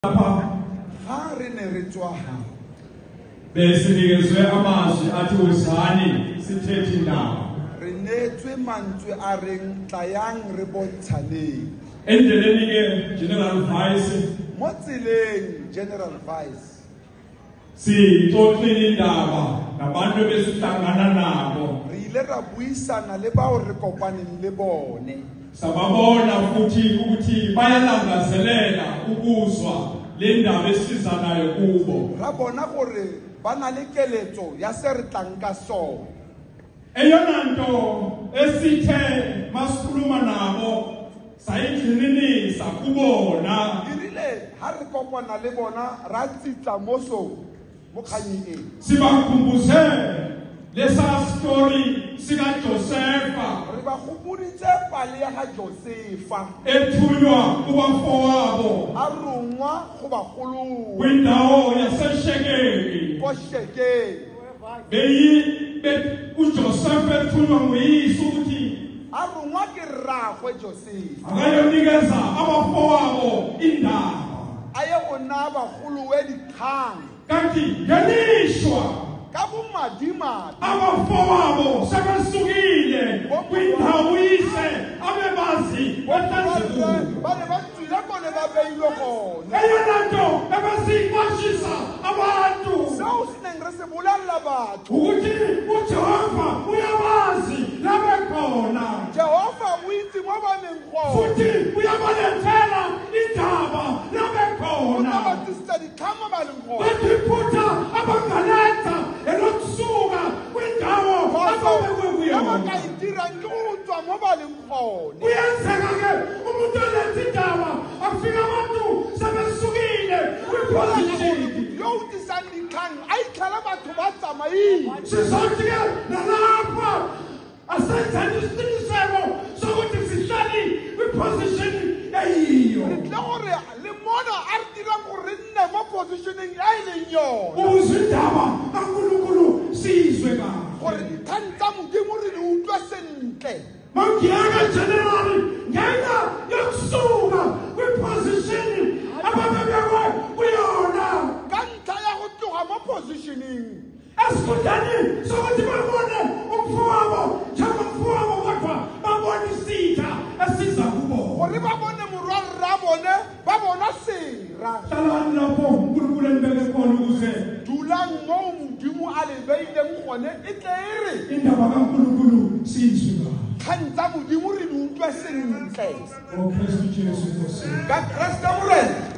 besinikezwe amazwi athi uzani sithethe indaba endleleni ke General Vice General Vice sixoxile indaba nabantu besihlangana nabo sababona ukuthi bayalangazelela ukuzwa le ndaba esiza nayo kubo rabona gore bana le keletso ya se re tlanka so eyona nto esithe masikhuluma nabo sayidlinini sakubona irile ha re kopana le bona ra tsitla moso mokhanyi e sibakhumbuze lesa story sika Josepha re ba khupuditse pale ya ga Josepha ethunywa kubafowabo arungwa go bagolo kwindawo yaseshekeli kosheke uJoseph ethunywa nguyise ukuthi arungwa ke rragwe Joseph akayonikeza abafowabo indaba aye gona bagolo we dikgang kanti ngelishwa kabumadima abafowabo sebesukile kwindawo yise abebazi bale batswile kone ba beilwe gone eyona nto ebesiqwashisa abantu seo se neng re se bolella batho ukuthi uJehova uyabazi labekhona Jehova o itse mo ba neng gone futhi uyabalethela indaba labekhona batsisa dikhama ba leng gone bathiphuta abangaletha elokusuka kwindawo ababekuyona abakayitirang ke go tswa mo ba leng gone kuyenzeka-ke umuntu oletha indaba afika abantu sebesukile kwiposition yo o tisang dikgang a itlhala batho ba tsamaile sizothi-ke nalapha asenza isiqiniseko sokuthi sihlali kwiposition eyiyo re tle gore le mona a re dirang gore re nne mo positioneng a e leng yona uzwe indaba kankulunkulu sizwe kahle gore dikgang tsa modimo re di utlwa sentle mangiyaka general ngena yokusuka kwiposition ababebekwe kuyona ka ntlha ya go tloga mo positioning esikhundleni sokuthi babone umfowabo njengomfowabo kodwa babone isitha esiza kubo gore ba bone morwarra bone ba bona sera hlalani lapho unkulunkulu enibeke khona ukuze dulang moo modimo a le beileng gone e tle e re indaba kankulunkulu siyizwe kgang tsa modimo re di utlwa sentle kahle oKristu Jesu Nkosi ka Kreste Morena